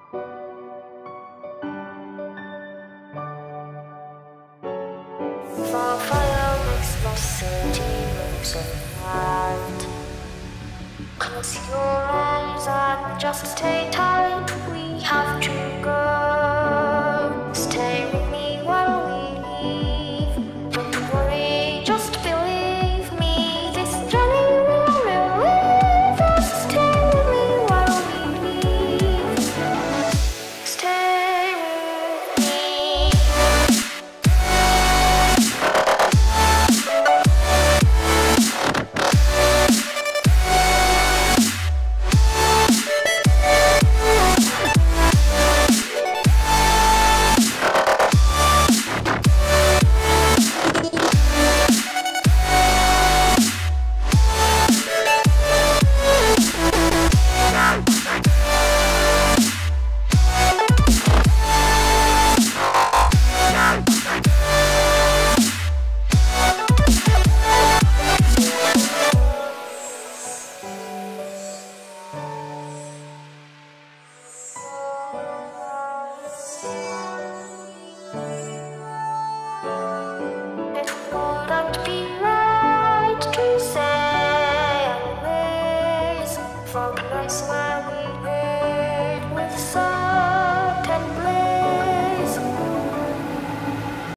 For fire makes the city look so bright. Close your eyes and just stay tight. We have dreams.